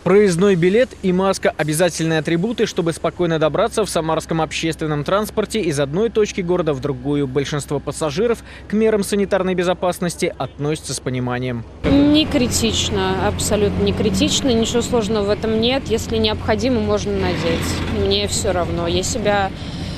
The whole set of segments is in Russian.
Проездной билет и маска – обязательные атрибуты, чтобы спокойно добраться в самарском общественном транспорте из одной точки города в другую. Большинство пассажиров к мерам санитарной безопасности относятся с пониманием. Не критично, абсолютно не критично, ничего сложного в этом нет. Если необходимо, можно надеть. Мне все равно. Я себя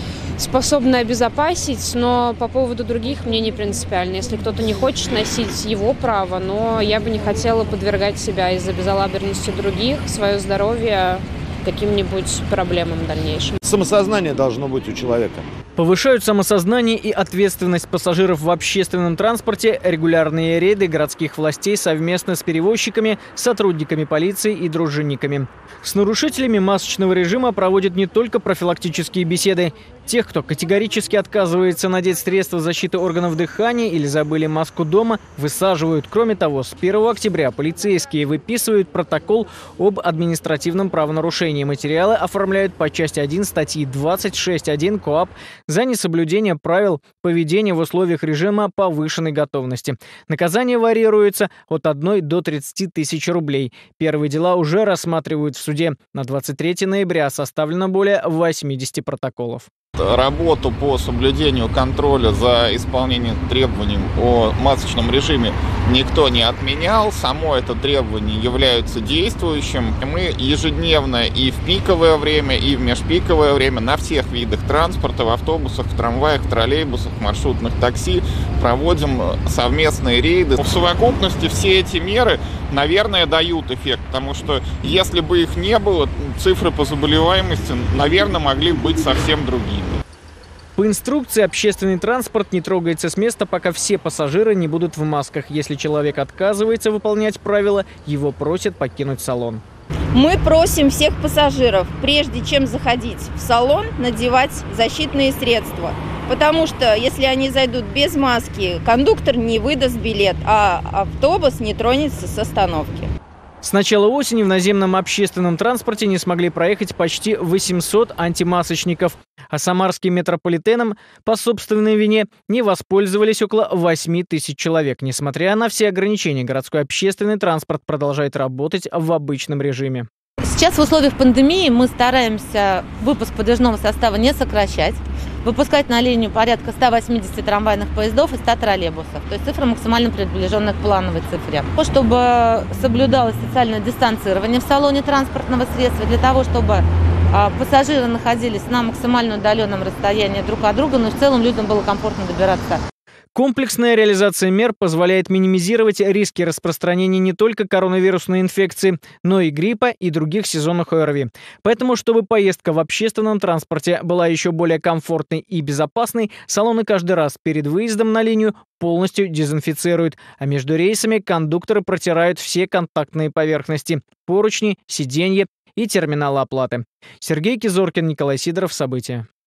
способна обезопасить, но по поводу других мне не принципиально. Если кто-то не хочет носить, его право, но я бы не хотела подвергать себя из-за безалаберности других, свое здоровье каким-нибудь проблемам в дальнейшем. Самосознание должно быть у человека. Повышают самосознание и ответственность пассажиров в общественном транспорте регулярные рейды городских властей совместно с перевозчиками, сотрудниками полиции и дружинниками. С нарушителями масочного режима проводят не только профилактические беседы. Тех, кто категорически отказывается надеть средства защиты органов дыхания или забыли маску дома, высаживают. Кроме того, с 1 октября полицейские выписывают протокол об административном правонарушении. Материалы оформляют по части 1 статьи 26.1 КоАП за несоблюдение правил поведения в условиях режима повышенной готовности. Наказание варьируется от 1 до 30 тысяч рублей. Первые дела уже рассматривают в суде. На 23 ноября составлено более 80 протоколов. Работу по соблюдению контроля за исполнением требований о масочном режиме никто не отменял. Само это требование является действующим. Мы ежедневно и в пиковое время, и в межпиковое время на всех видах транспорта, в автобусах, в трамваях, в троллейбусах, маршрутных такси проводим совместные рейды. В совокупности все эти меры, наверное, дают эффект, потому что если бы их не было, цифры по заболеваемости, наверное, могли быть совсем другими. По инструкции общественный транспорт не трогается с места, пока все пассажиры не будут в масках. Если человек отказывается выполнять правила, его просят покинуть салон. Мы просим всех пассажиров, прежде чем заходить в салон, надевать защитные средства. Потому что если они зайдут без маски, кондуктор не выдаст билет, а автобус не тронется с остановки. С начала осени в наземном общественном транспорте не смогли проехать почти 800 антимасочников, а самарским метрополитеном по собственной вине не воспользовались около 8 тысяч человек. Несмотря на все ограничения, городской общественный транспорт продолжает работать в обычном режиме. Сейчас в условиях пандемии мы стараемся выпуск подвижного состава не сокращать, выпускать на линию порядка 180 трамвайных поездов и 100 троллейбусов. То есть цифра максимально приближенная к плановой цифре. Чтобы соблюдалось социальное дистанцирование в салоне транспортного средства, для того, чтобы пассажиры находились на максимально удаленном расстоянии друг от друга, но в целом людям было комфортно добираться. Комплексная реализация мер позволяет минимизировать риски распространения не только коронавирусной инфекции, но и гриппа и других сезонных ОРВИ. Поэтому, чтобы поездка в общественном транспорте была еще более комфортной и безопасной, салоны каждый раз перед выездом на линию полностью дезинфицируют, а между рейсами кондукторы протирают все контактные поверхности – поручни, сиденья и терминалы оплаты. Сергей Кизоркин, Николай Сидоров. События.